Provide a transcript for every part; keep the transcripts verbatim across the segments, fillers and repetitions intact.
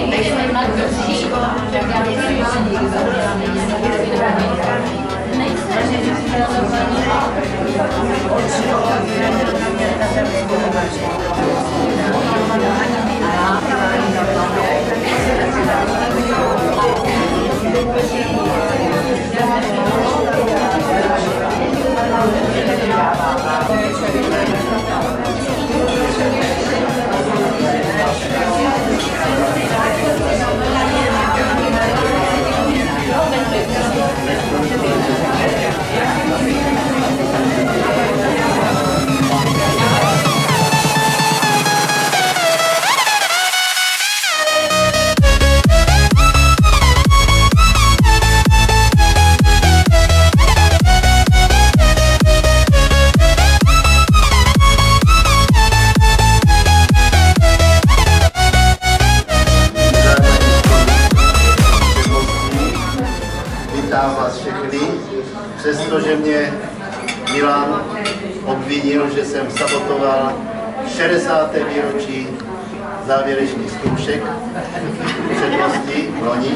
Přestože mě Milan obvinil, že jsem sabotoval šedesáté výročí závěrečných zkoušek přednosti v loni.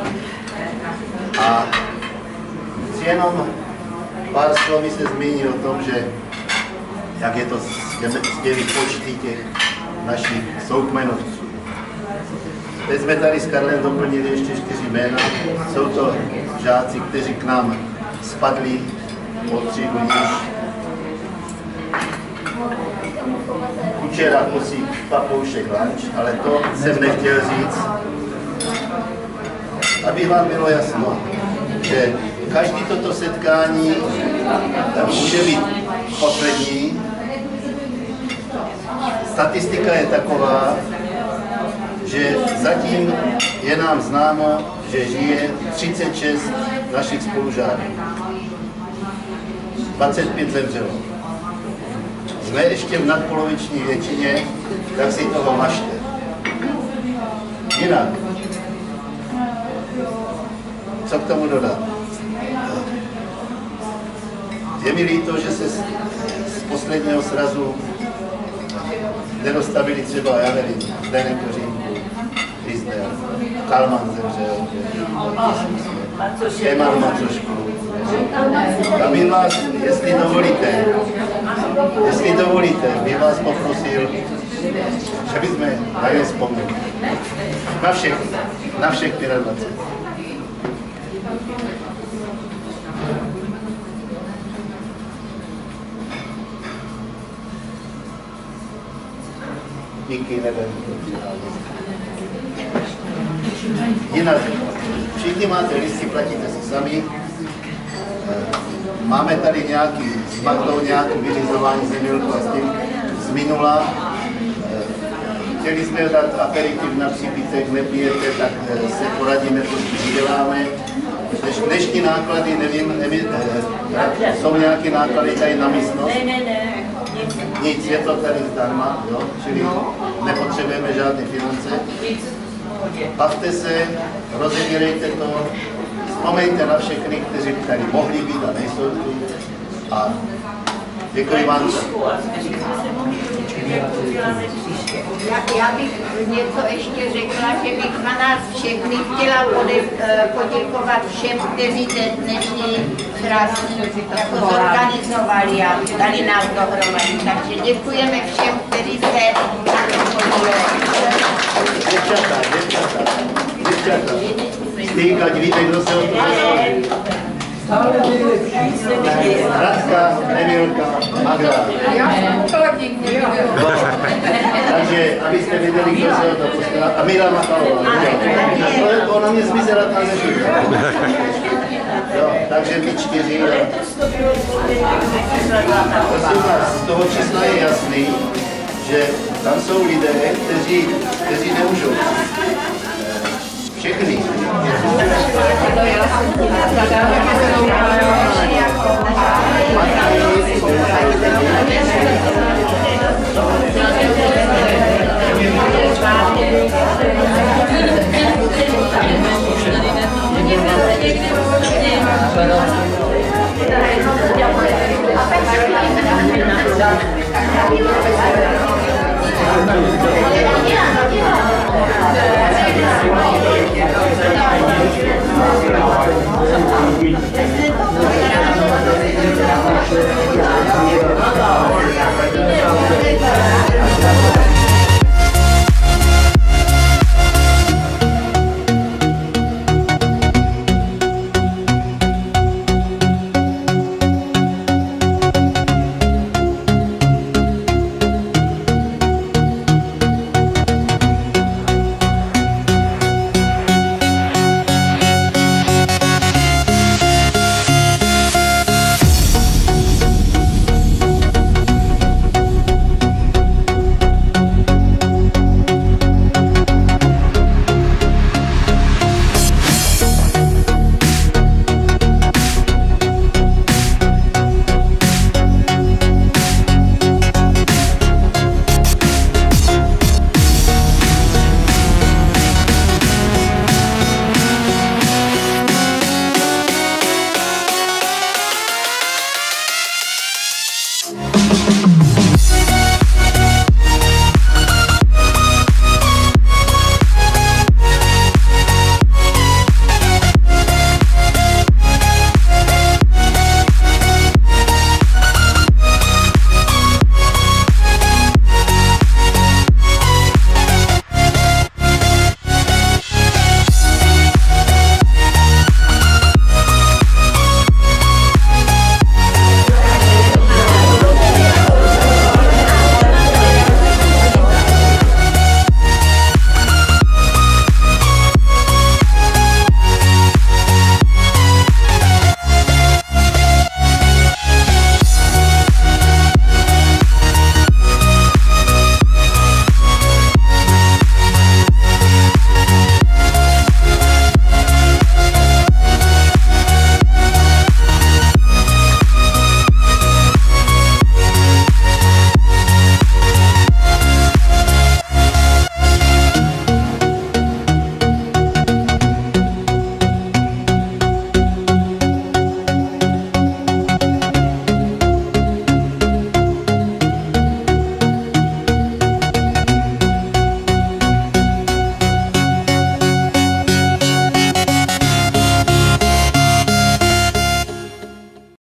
A chci jenom pár slovy se zmínit o tom, že jak je to s těmi, s těmi počty těch našich soukmenovců. Teď jsme tady s Karlem doplnili ještě čtyři jména. Jsou to žáci, kteří k nám spadli o třídu níž. Kučera, Kosík, Papoušek, Lanč, ale to jsem nechtěl říct. Aby vám bylo jasno, že každý toto setkání může být poslední. Statistika je taková, že zatím je nám známo, že žije třicet šest našich spolužáků. dvacet pět zemřelo. Jsme ještě v nadpoloviční většině, tak si toho mažte. Jinak, co k tomu dodat? Je mi líto, že se z, z posledního srazu nedostavili třeba, já nevím, Zdeněk Kořínku, Rizdel, Kalman zemřel, Eman Macošku. A my vás, jestli dovolíte, jestli dovolíte, bych vás poprosil, že bychom na ně vzpomněli. Na všech, na všech dvacet pět. Díky, nevím. Jinak, všichni máte listy, platíte si sami. Máme tady nějaký, s Magdou nějaký vyřizování zemědělku a s tím z minula. Chtěli jsme dát aperitiv na přípitek, nepijete, tak se poradíme, co děláme. Dnešní náklady, nevím, nevím, jsou nějaké náklady tady na místnost? Ne, ne, ne. Nic, je to tady zdarma, jo? Čili nepotřebujeme žádné finance. Bavte se, rozebírejte to, vzpomeňte na všechny, kteří tady mohli být a nejsou tu. A děkuji vám. Já, já bych něco ještě řekla, že bych na nás všechny chtěla poděkovat všem, kteří ten dnešní sraz jako zorganizovali a dali nás dohromady. Takže děkujeme všem, kteří se na to podíleli. Děvčata, děvčata, děvčata. Stýka, víte, kdo se o to Radka, Emilka, Magda. Takže, abyste viděli, kdo se o to postará. A Míra Machalová. Ona mě zmizela tam nežije. Takže my čtyři. Prosím vás, z toho čísla je jasný, že tam jsou lidé, kteří, kteří nemůžou.